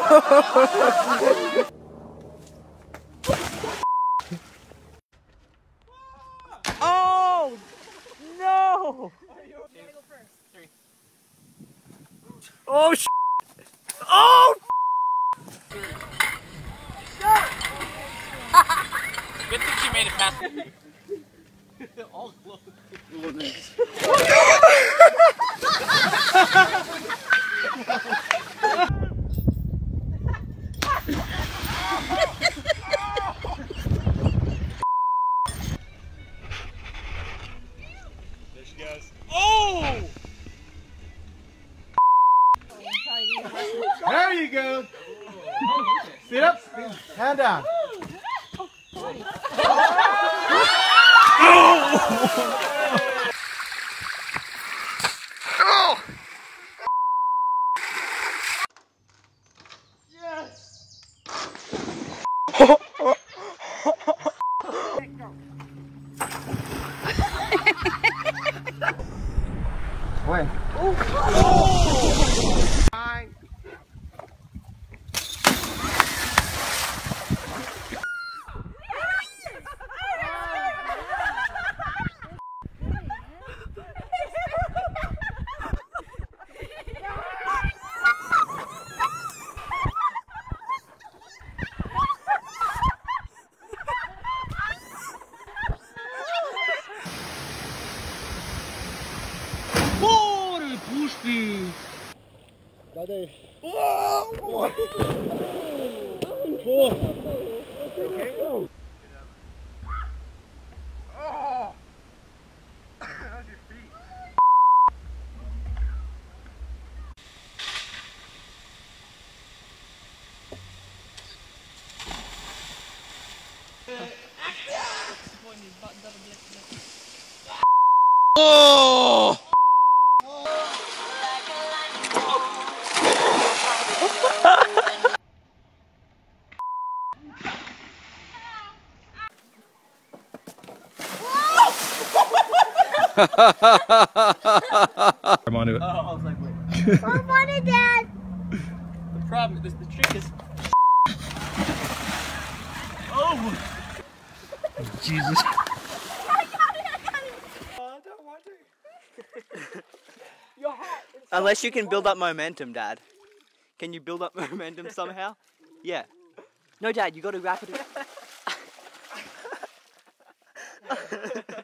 Oh no! Oh sh! Oh! Good thing she made it past. All close. There she goes. Oh! There you go. Sit up. Hand down. When? Daddy. Oh! I'm onto it. Oh, I was like, wait. I'm on it, Dad. The problem, the trick is. Oh! Jesus. I got it. I don't want to. Your hat. Unless you can build up momentum, Dad. Can you build up momentum somehow? Yeah. No, Dad, you got to wrap it.